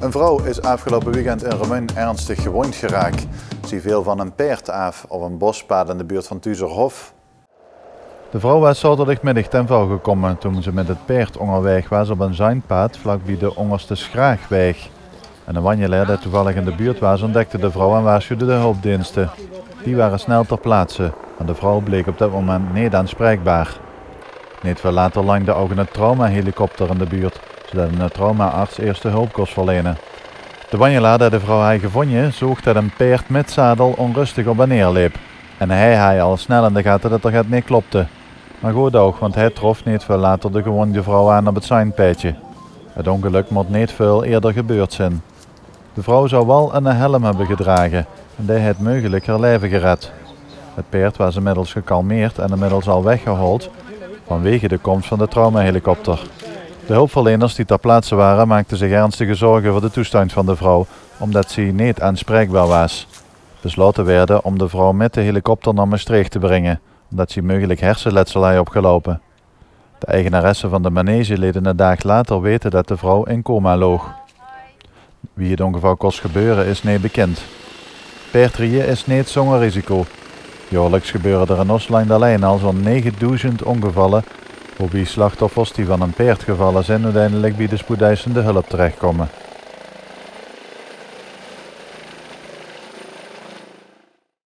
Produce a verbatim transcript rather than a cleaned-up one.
Een vrouw is afgelopen weekend in Remun ernstig gewond geraakt. Ze viel van een paard af op een bospad in de buurt van Tuizerhof. De vrouw was zaterdagmiddag ten val gekomen toen ze met het paard onderweg was op een zijpad vlakbij de Ongerste Schraagweg. En een wandelaar die toevallig in de buurt was ontdekte de vrouw en waarschuwde de hulpdiensten. Die waren snel ter plaatse, maar de vrouw bleek op dat moment niet aanspreekbaar. Niet veel later landde ook een traumahelikopter in de buurt, zodat een traumaarts eerste hulp kon verlenen. De wandelaar die de vrouw had gevonden, zocht dat een paard met zadel onrustig op en neer liep. En hij had al snel in de gaten dat er het niet klopte. Maar goed ook, want hij trof niet veel later de gewonde vrouw aan op het zijnpadje. Het ongeluk moet niet veel eerder gebeurd zijn. De vrouw zou wel een helm hebben gedragen en die had mogelijk haar leven gered. Het paard was inmiddels gekalmeerd en inmiddels al weggehaald vanwege de komst van de traumahelikopter. De hulpverleners die ter plaatse waren maakten zich ernstige zorgen voor de toestand van de vrouw, omdat ze niet aanspreekbaar was. Besloten werd om de vrouw met de helikopter naar Maastricht te brengen, omdat ze mogelijk hersenletsel had opgelopen. De eigenaresse van de manege liet een dag later weten dat de vrouw in coma loog. Wie het ongeval kost gebeuren is niet bekend. Paardrijden is niet zonder risico. Jaarlijks gebeuren er in Oost-Lijn alleen al zo'n negenduizend ongevallen, waarbij slachtoffers die van een paard gevallen zijn uiteindelijk bij de spoedeisende hulp terechtkomen.